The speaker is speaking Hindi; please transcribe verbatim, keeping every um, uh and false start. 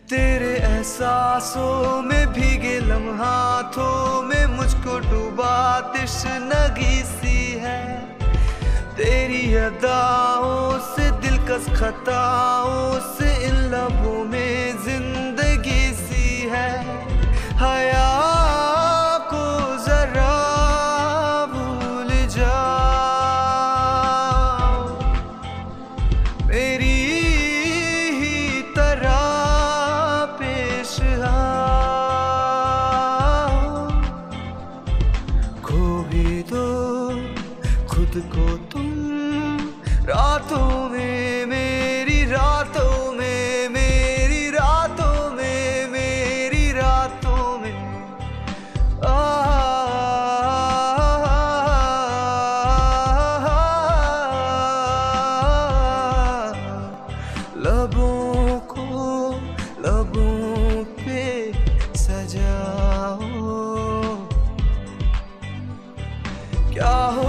तेरे एहसासों में भीगे लम्हातों में मुझको डूबा तश्नगी सी है। तेरी अदाओं से दिलकश खताओं से इन लबों में जिंदगी सी है। हया को जरा भूल जाओ, मेरी ही तरह पेश आओ। खो भी दो खुद को तुम रातों में, मेरी रातों में, मेरी रातों में, मेरी रातों में। आ, लबों को लबों पे सजाओ, क्या हो